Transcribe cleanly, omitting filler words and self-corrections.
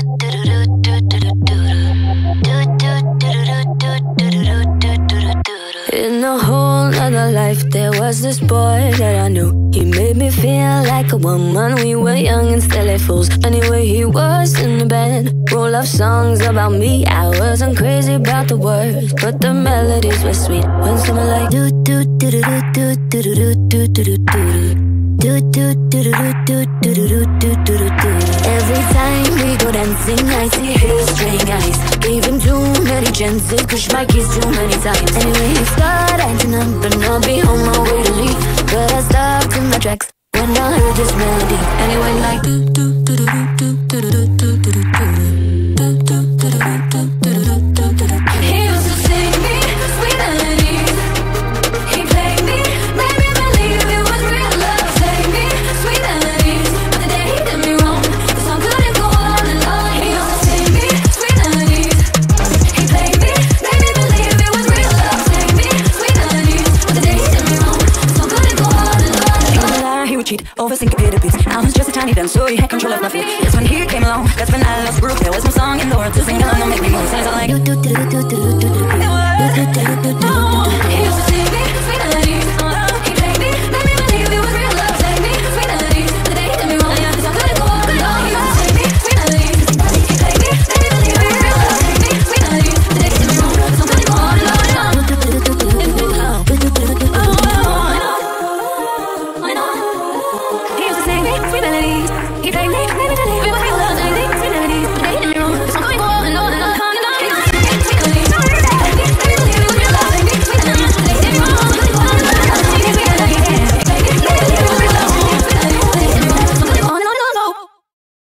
In a whole other life, there was this boy that I knew. He made me feel like a woman. We were young and silly fools. Anyway, he was in the band. Roll of songs about me. I wasn't crazy about the words, but the melodies were sweet. When someone like do do do do do do do do do do do. Every time we go dancing, I see his string eyes. Gave him too many chances, pushed my keys too many times. Anyway, he started acting up, and I'll be on my way to leave. But I stopped in my tracks when I heard this melody. Anyway, like do do do do do do do do do do do. He used to sing me sweet melodies. He played me, made me believe it was real love. Sang me sweet melodies, but the day he did me wrong, the song couldn't go on and on. He used to sing me sweet melodies. He played me, made me believe it was real love. Sang me sweet melodies, but the day he did me wrong, the song couldn't go on and on. He would lie, he would cheat, oversyncopated beats. I was just a tiny dance, so he had control of my feet. That's when he came along, that's when I lost group. There was no song in the world to sing along, don't make me move. So it's all like do do do do do do do do do do do do do do. He used to sing